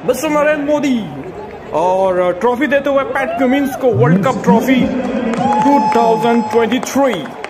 Mister Narendra Modi और trophy देते हुए पैट कमिंस को वर्ल्ड कप ट्रॉफी 2023।